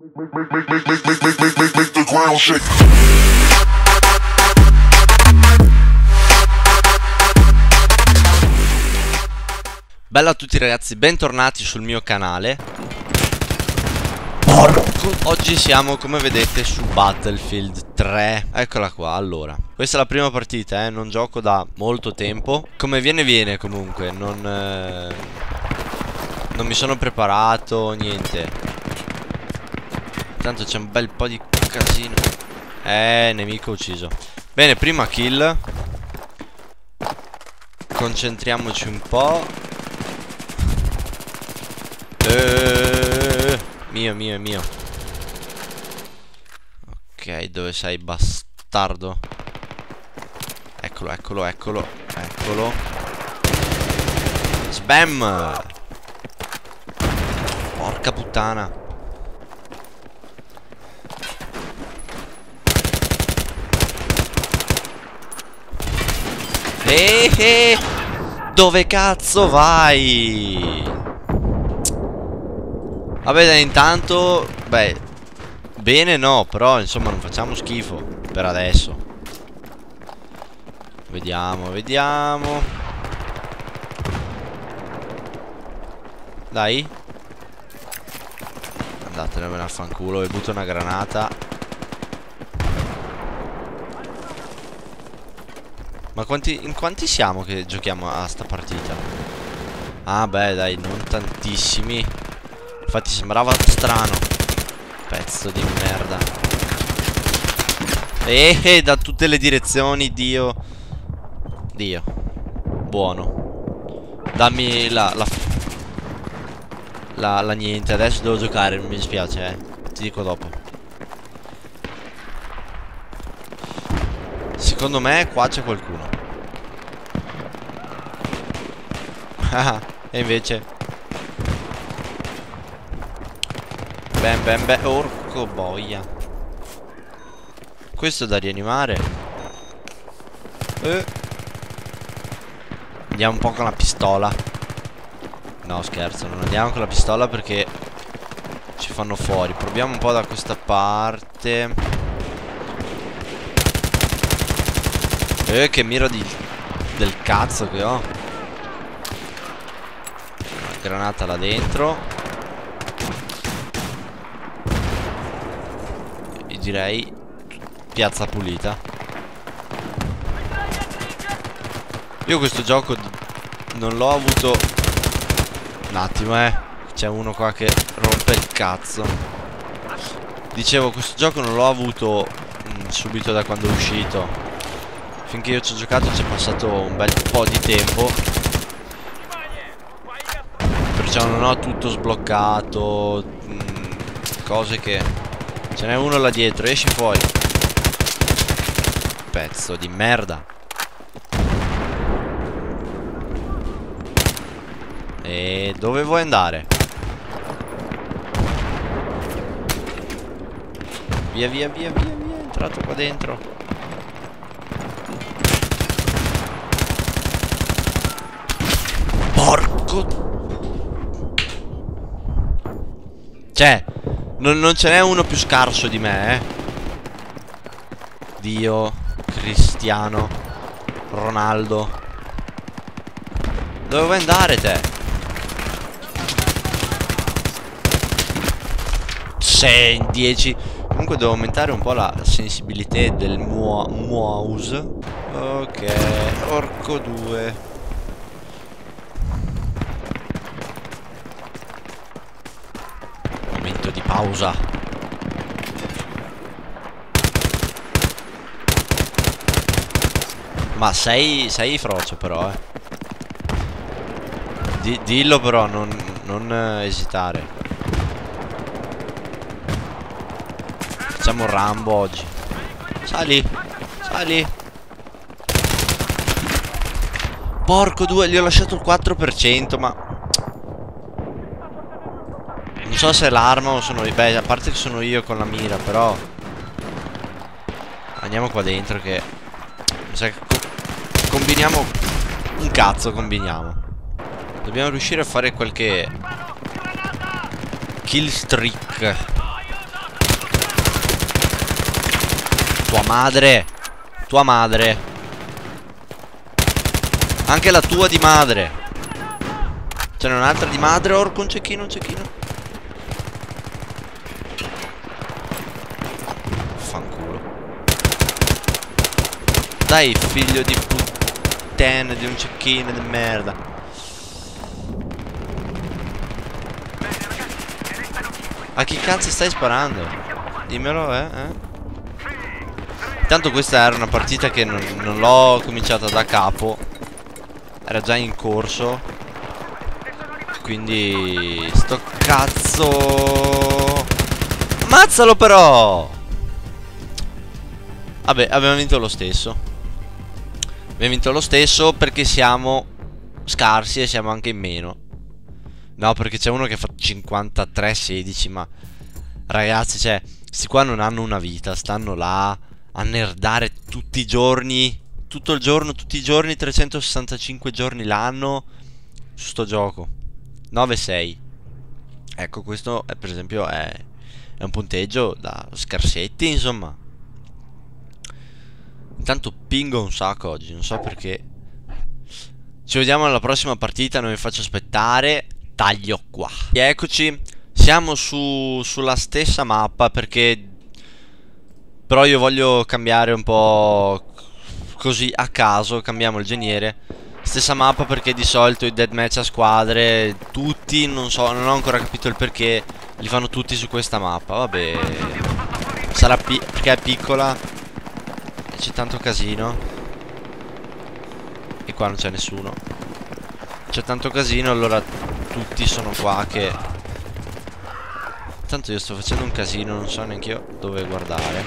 Make the ground shake. Bella a tutti ragazzi, bentornati sul mio canale. Oggi siamo, come vedete, su Battlefield 3. Eccola qua. Allora, questa è la prima partita, non gioco da molto tempo. Come viene comunque. Non mi sono preparato, niente. Tanto c'è un bel po' di casino. Nemico ucciso. Bene, prima kill. Concentriamoci un po'. Mio. Ok, dove sei, bastardo? Eccolo. Spam! Porca puttana. Dove cazzo vai? Vabbè dai, intanto, beh, bene no, però insomma non facciamo schifo per adesso. Vediamo. Dai. Andatevene a fanculo e butto una granata. Ma in quanti siamo che giochiamo a sta partita? Ah beh dai, non tantissimi. Infatti sembrava strano. Pezzo di merda. Da tutte le direzioni, Dio. Buono. Dammi la niente. Adesso devo giocare, mi dispiace, ti dico dopo. Secondo me qua c'è qualcuno. E invece bam. Orco boia. Questo è da rianimare. Andiamo un po' con la pistola. No scherzo, non andiamo con la pistola perché ci fanno fuori. Proviamo un po' da questa parte. Che mira del cazzo che ho. Una granata là dentro. Direi piazza pulita. Io questo gioco non l'ho avuto. Un attimo, c'è uno qua che rompe il cazzo. Dicevo, questo gioco non l'ho avuto subito da quando è uscito. Finché io ci ho giocato c'è passato un bel po' di tempo. Perciò non ho tutto sbloccato. Cose che... Ce n'è uno là dietro, esci fuori. Pezzo di merda. E dove vuoi andare? Via. È entrato qua dentro. Porco. Cioè non ce n'è uno più scarso di me, Dio, Cristiano Ronaldo. Dove vuoi andare te? 6 in 10. Comunque devo aumentare un po' la sensibilità del mouse. Ok, orco 2. Momento di pausa. Ma sei frocio però, dillo però, non esitare. Facciamo Rambo oggi. Sali. Porco 2, gli ho lasciato il 4%, ma non so se è l'arma o sono io. Beh, a parte che sono io con la mira, però andiamo qua dentro che mi sa che combiniamo un cazzo, Dobbiamo riuscire a fare qualche kill streak. Tua madre. Tua madre. Anche la tua di madre. Ce n'è un'altra di madre. Orco, un cecchino, un cecchino. Fanculo. Dai, figlio di puttana di un cecchino di merda. A chi cazzo stai sparando? Dimmelo, Intanto questa era una partita che non l'ho cominciata da capo. Era già in corso. Quindi sto cazzo. Ammazzalo però. Vabbè, abbiamo vinto lo stesso. Abbiamo vinto lo stesso perché siamo scarsi e siamo anche in meno. No, perché c'è uno che fa 53-16. Ma ragazzi, cioè, sti qua non hanno una vita. Stanno là a nerdare tutti i giorni. Tutto il giorno, tutti i giorni, 365 giorni l'anno su sto gioco. 9-6. Ecco, questo è, per esempio è un punteggio da scarsetti, insomma. Intanto pingo un sacco oggi, non so perché. Ci vediamo alla prossima partita, non vi faccio aspettare. Taglio qua. E eccoci, siamo sulla stessa mappa perché... Però io voglio cambiare un po' così a caso, cambiamo il geniere. Stessa mappa perché di solito i deathmatch a squadre, tutti, non so, non ho ancora capito il perché li fanno tutti su questa mappa. Vabbè, sarà perché è piccola e c'è tanto casino. E qua non c'è nessuno. C'è tanto casino, allora tutti sono qua che... Tanto io sto facendo un casino, non so neanche io dove guardare.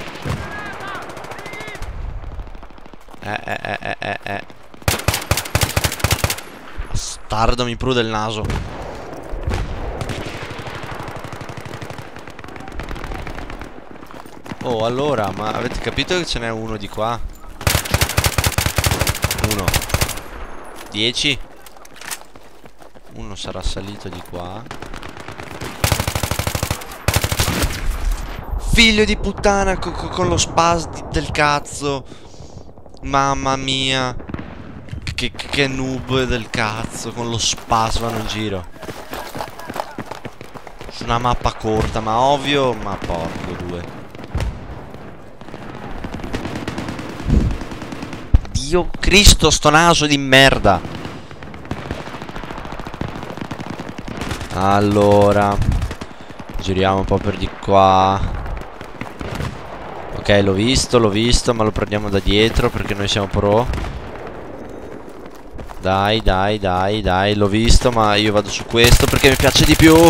Bastardo, mi prude il naso. Oh, allora, ma avete capito che ce n'è uno di qua? 1 10. Uno sarà salito di qua. Figlio di puttana con lo spas del cazzo. Mamma mia. Che noob del cazzo. Con lo spas vanno in giro. Su una mappa corta, ma ovvio. Ma porco due. Dio Cristo, sto naso di merda. Allora, giriamo un po' per di qua. Ok, l'ho visto, ma lo prendiamo da dietro perché noi siamo pro. Dai, dai, dai, dai, l'ho visto, ma io vado su questo perché mi piace di più.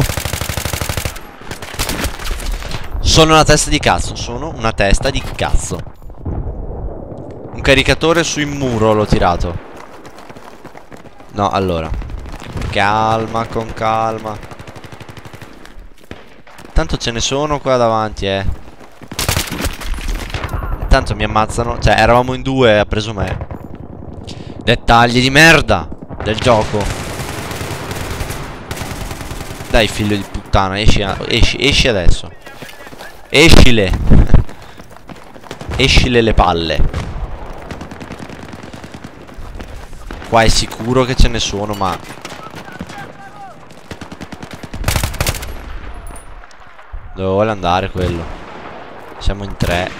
Sono una testa di cazzo, sono una testa di cazzo. Un caricatore sul muro l'ho tirato. No, allora. Calma, con calma. Tanto ce ne sono qua davanti, Tanto mi ammazzano. Cioè, eravamo in due e ha preso me. Dettagli di merda del gioco. Dai, figlio di puttana, esci adesso. Escile. Escile le palle. Qua è sicuro che ce ne sono, ma... Dove vuole andare quello? Siamo in 3.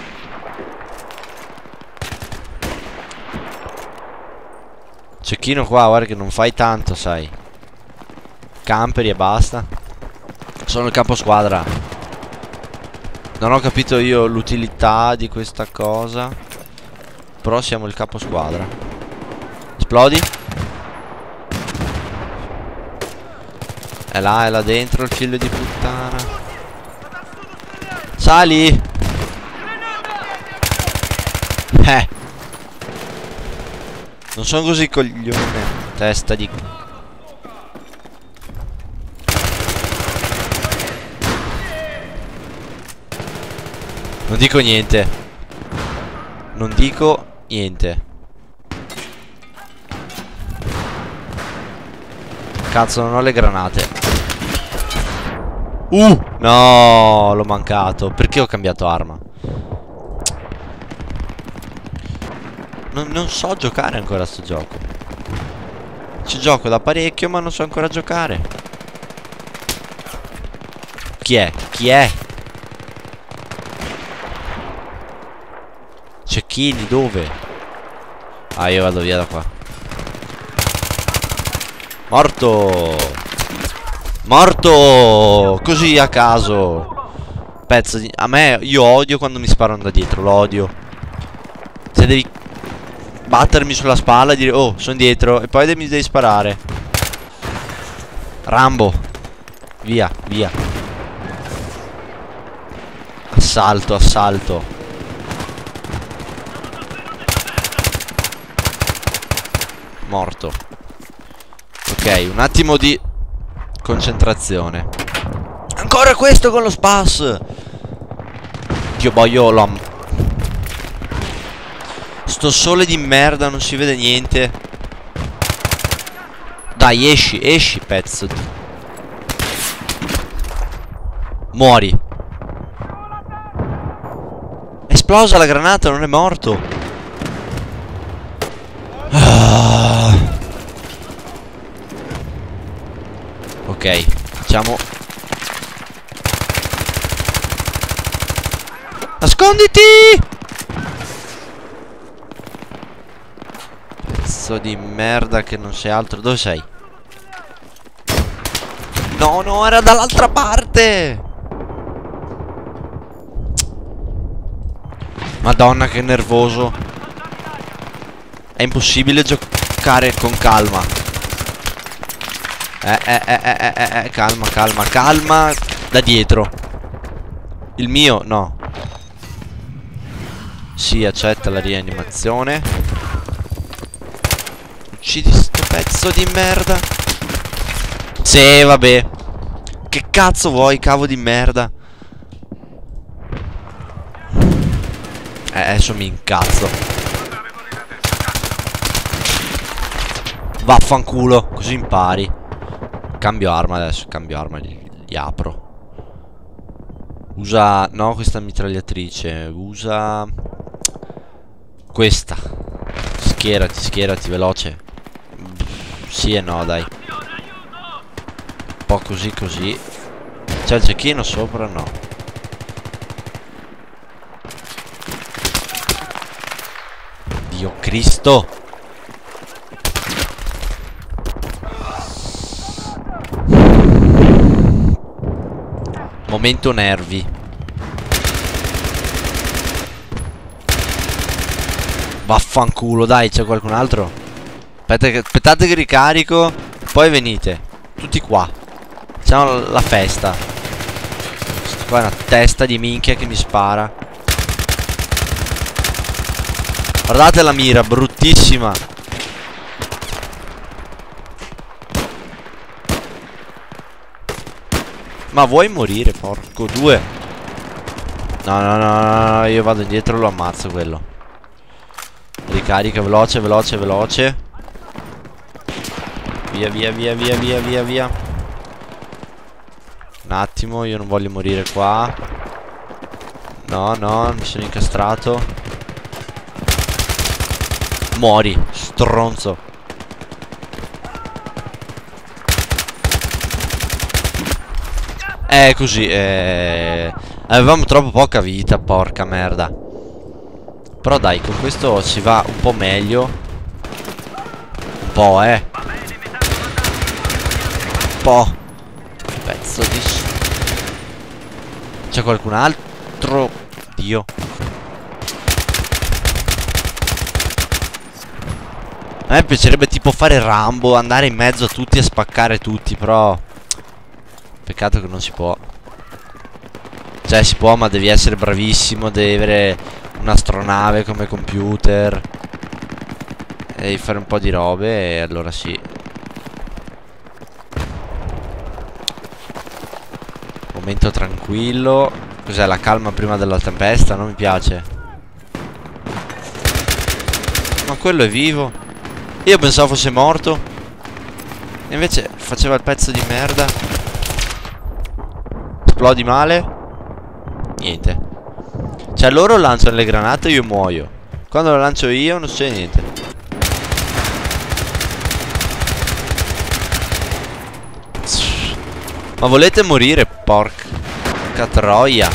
Cecchino qua, guarda che non fai tanto, sai. Camperi e basta. Sono il capo squadra. Non ho capito io l'utilità di questa cosa. Però siamo il capo squadra. Esplodi. È là dentro il figlio di puttana. Sali. Non sono così coglione. Testa di... Non dico niente. Non dico niente. Cazzo, non ho le granate. No, l'ho mancato. Perché ho cambiato arma? Non so giocare ancora a sto gioco. Ci gioco da parecchio ma non so ancora giocare. Chi è? Chi è? Cecchini, dove? Ah, io vado via da qua. Morto! Morto! Così a caso. Pezzo di... A me, io odio quando mi sparano da dietro, lo odio. Se devi battermi sulla spalla e dire oh, sono dietro, e poi mi devi sparare. Rambo. Via, via. Assalto, assalto. Morto. Ok, un attimo di concentrazione. Ancora questo con lo spas. Dio boh, io l'ho... Sto sole di merda, non si vede niente. Dai, esci, esci, pezzo di... Muori. È esplosa la granata, non è morto. Ok, facciamo... Nasconditi! Pezzo di merda che non sei altro. Dove sei? No, no, era dall'altra parte! Madonna, che nervoso. È impossibile giocare con calma. Calma, calma, calma. Da dietro. Il mio, no. Sì, accetta la rianimazione. Uccidi sto pezzo di merda. Sì, vabbè. Che cazzo vuoi, cavo di merda? Adesso mi incazzo. Vaffanculo, così impari. Cambio arma adesso, cambio arma, li apro. Usa... no, questa mitragliatrice. Usa... questa. Schierati, schierati, veloce. Sì e no, dai. Un po' così, così. C'è il cecchino sopra? No. Dio Cristo. Momento nervi. Vaffanculo, dai, c'è qualcun altro? Aspettate che ricarico. Poi venite. Tutti qua. Facciamo la festa. Qua è una testa di minchia che mi spara. Guardate la mira, bruttissima. Ma vuoi morire, porco due? No, no, no, no, no, io vado indietro e lo ammazzo quello. Ricarica, veloce, veloce, veloce. Via, via, via, via, via, via, via. Un attimo, io non voglio morire qua. No, no, mi sono incastrato. Muori, stronzo. Così, avevamo troppo poca vita, porca merda. Però dai, con questo si va un po' meglio. Un po', Un po'. Pezzo di... C'è qualcun altro? Dio. A me piacerebbe tipo fare Rambo, andare in mezzo a tutti e spaccare tutti, però... Peccato che non si può. Cioè si può, ma devi essere bravissimo, devi avere un'astronave come computer. E devi fare un po' di robe e allora sì. Momento tranquillo. Cos'è, la calma prima della tempesta? Non mi piace. Ma quello è vivo. Io pensavo fosse morto. E invece faceva il pezzo di merda. Esplodi male. Niente. Cioè loro lanciano le granate e io muoio. Quando lo lancio io non succede niente. Ma volete morire, porca troia.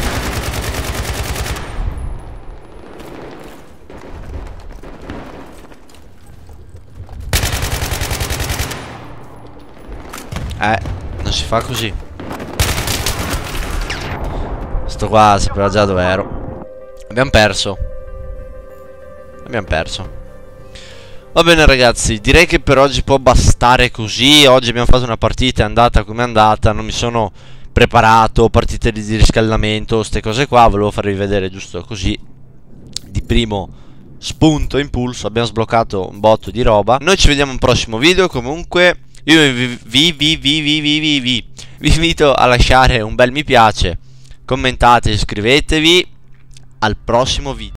Non si fa così. Sto qua sapeva già dove ero. Abbiamo perso. Va bene ragazzi, direi che per oggi può bastare così. Oggi abbiamo fatto una partita, è andata come è andata. Non mi sono preparato, partite di riscaldamento, queste cose qua. Volevo farvi vedere giusto così, di primo spunto, impulso. Abbiamo sbloccato un botto di roba. Noi ci vediamo in un prossimo video. Comunque io vi invito a lasciare un bel mi piace, commentate, iscrivetevi. Al prossimo video.